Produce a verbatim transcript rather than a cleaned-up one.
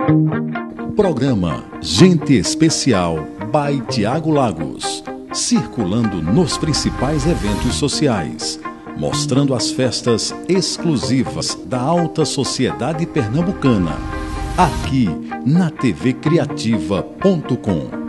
Programa Gente Especial by Tiago Lagos, circulando nos principais eventos sociais, mostrando as festas exclusivas da alta sociedade pernambucana, aqui na T V Criativa ponto com.